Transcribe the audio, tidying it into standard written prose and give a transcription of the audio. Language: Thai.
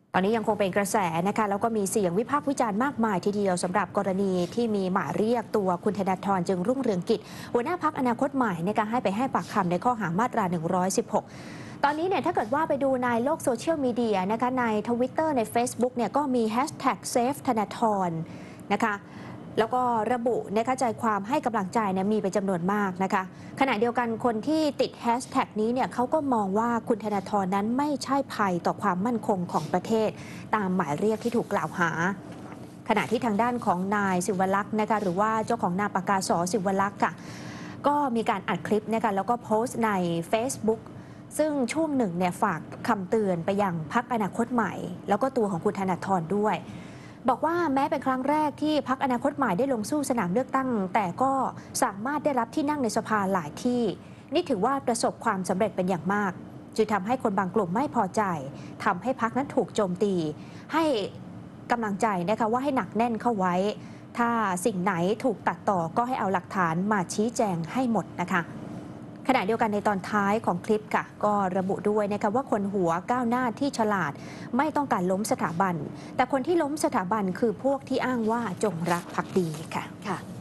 ตอนนี้ยังคงเป็นกระแสนะคะแล้วก็มีเสียงวิพากษ์วิจารณ์มากมายทีเดียวสำหรับกรณีที่มีหมายเรียกตัวคุณธนาธรจึงรุ่งเรืองกิจหัวหน้าพรรคอนาคตใหม่ในการให้ไปให้ปากคำในข้อหามาตรา 116 ตอนนี้เนี่ยถ้าเกิดว่าไปดูในโลกโซเชียลมีเดียนะคะใน Twitter ใน Facebook เนี่ยก็มีแฮชแท็กเซฟธนาธรนะคะแล้วก็ระบุนะคะใจความให้กำลังใจเนี่ยมีเป็นจำนวนมากนะคะขณะเดียวกันคนที่ติดแฮชแท็กนี้เนี่ยเขาก็มองว่าคุณธนาธรนั้นไม่ใช่ภัยต่อความมั่นคงของประเทศตามหมายเรียกที่ถูกกล่าวหาขณะที่ทางด้านของนายศิวลักษณ์นะคะหรือว่าเจ้าของนามปากกาส.ศิวลักษณ์ค่ะก็มีการอัดคลิปนะคะแล้วก็โพสต์ใน Facebook ซึ่งช่วงหนึ่งเนี่ยฝากคำเตือนไปยังพรรคอนาคตใหม่แล้วก็ตัวของคุณธนาธรด้วยบอกว่าแม้เป็นครั้งแรกที่พรรคอนาคตใหม่ได้ลงสู้สนามเลือกตั้งแต่ก็สามารถได้รับที่นั่งในสภาหลายที่นี่ถือว่าประสบความสำเร็จเป็นอย่างมากจึงทำให้คนบางกลุ่มไม่พอใจทำให้พรรคนั้นถูกโจมตีให้กำลังใจนะคะว่าให้หนักแน่นเข้าไว้ถ้าสิ่งไหนถูกตัดต่อก็ให้เอาหลักฐานมาชี้แจงให้หมดนะคะขณะเดียวกันในตอนท้ายของคลิปค่ะก็ระบุด้วยนะคะว่าคนหัวก้าวหน้าที่ฉลาดไม่ต้องการล้มสถาบันแต่คนที่ล้มสถาบันคือพวกที่อ้างว่าจงรักภักดีค่ะ